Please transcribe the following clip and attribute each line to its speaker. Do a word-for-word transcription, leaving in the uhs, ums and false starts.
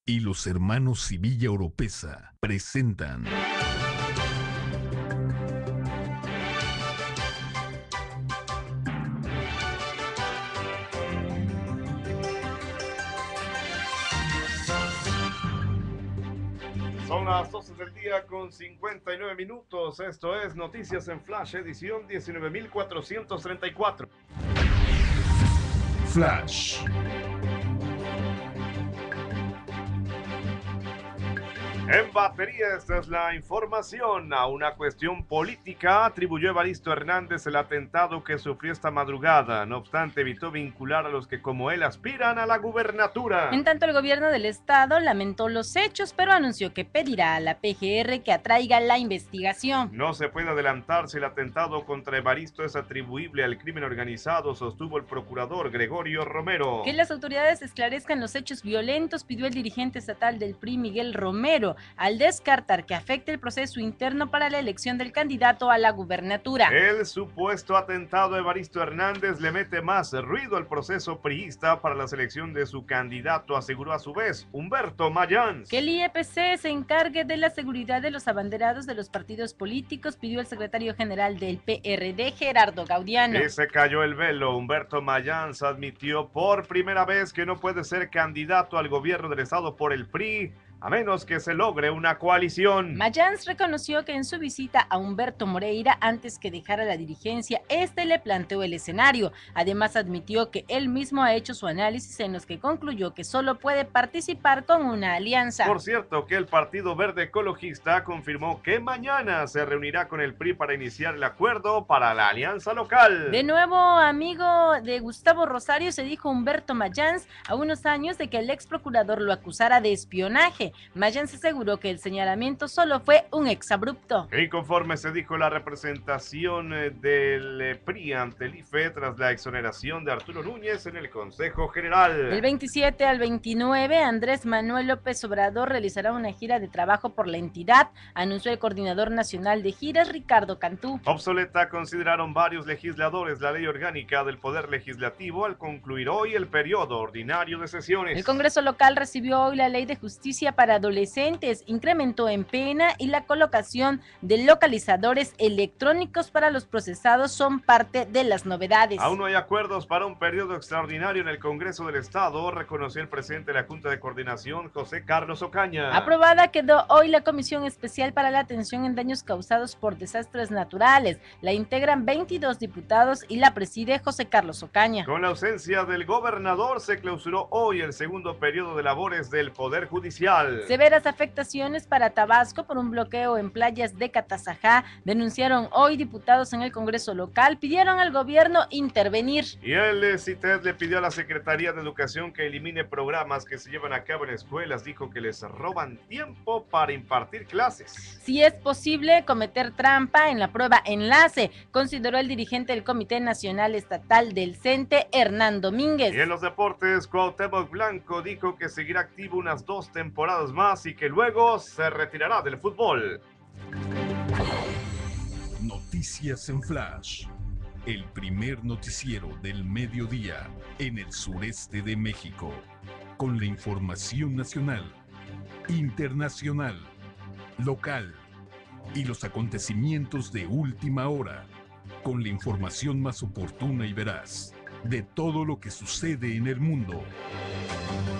Speaker 1: y los hermanos Sevilla Oropesa presentan
Speaker 2: Son las doce del día con cincuenta y nueve minutos. Esto es Noticias en Flash, edición diecinueve mil cuatrocientos treinta y cuatro.
Speaker 1: Flash.
Speaker 2: En batería, esta es la información. A una cuestión política atribuyó Evaristo Hernández el atentado que sufrió esta madrugada. No obstante, evitó vincular a los que como él aspiran a la gubernatura.
Speaker 3: En tanto, el gobierno del estado lamentó los hechos, pero anunció que pedirá a la P G R que atraiga la investigación.
Speaker 2: No se puede adelantar si el atentado contra Evaristo es atribuible al crimen organizado, sostuvo el procurador Gregorio Romero.
Speaker 3: Que las autoridades esclarezcan los hechos violentos, pidió el dirigente estatal del P R I, Miguel Romero, al descartar que afecte el proceso interno para la elección del candidato a la gubernatura.
Speaker 2: El supuesto atentado de Evaristo Hernández le mete más ruido al proceso priista para la selección de su candidato, aseguró a su vez Humberto Mayans.
Speaker 3: Que el I E P C se encargue de la seguridad de los abanderados de los partidos políticos, pidió el secretario general del P R D, Gerardo Gaudiano.
Speaker 2: Y se cayó el velo. Humberto Mayans admitió por primera vez que no puede ser candidato al gobierno del estado por el P R I, a menos que se logre una coalición.
Speaker 3: Mayans reconoció que en su visita a Humberto Moreira, antes que dejara la dirigencia, este le planteó el escenario. Además, admitió que él mismo ha hecho su análisis en los que concluyó que solo puede participar con una alianza.
Speaker 2: Por cierto, que el Partido Verde Ecologista confirmó que mañana se reunirá con el P R I para iniciar el acuerdo para la alianza local.
Speaker 3: De nuevo, amigo de Gustavo Rosario, se dijo Humberto Mayans a unos años de que el ex procurador lo acusara de espionaje. Mayans aseguró que el señalamiento solo fue un exabrupto.
Speaker 2: Y conforme se dijo la representación del P R I ante el I F E tras la exoneración de Arturo Núñez en el Consejo General.
Speaker 3: Del veintisiete al veintinueve, Andrés Manuel López Obrador realizará una gira de trabajo por la entidad, anunció el coordinador nacional de giras, Ricardo Cantú.
Speaker 2: Obsoleta consideraron varios legisladores la ley orgánica del Poder Legislativo al concluir hoy el periodo ordinario de sesiones.
Speaker 3: El Congreso local recibió hoy la Ley de Justicia para adolescentes, incrementó en pena y la colocación de localizadores electrónicos para los procesados son parte de las novedades.
Speaker 2: Aún no hay acuerdos para un periodo extraordinario en el Congreso del Estado, reconoció el presidente de la Junta de Coordinación, José Carlos Ocaña.
Speaker 3: Aprobada quedó hoy la Comisión Especial para la Atención en Daños Causados por Desastres Naturales. La integran veintidós diputados y la preside José Carlos Ocaña.
Speaker 2: Con la ausencia del gobernador, se clausuró hoy el segundo periodo de labores del Poder Judicial.
Speaker 3: Severas afectaciones para Tabasco por un bloqueo en playas de Catazajá, denunciaron hoy diputados en el Congreso local, pidieron al gobierno intervenir.
Speaker 2: Y el C I T E S le pidió a la Secretaría de Educación que elimine programas que se llevan a cabo en escuelas, dijo que les roban tiempo para impartir clases.
Speaker 3: Si es posible cometer trampa en la prueba enlace, consideró el dirigente del Comité Nacional Estatal del CENTE, Hernán Domínguez.
Speaker 2: Y en los deportes, Cuauhtémoc Blanco dijo que seguirá activo unas dos temporadas más y que luego se retirará del fútbol.
Speaker 1: Noticias en Flash, el primer noticiero del mediodía en el sureste de México, con la información nacional, internacional, local y los acontecimientos de última hora, con la información más oportuna y veraz de todo lo que sucede en el mundo.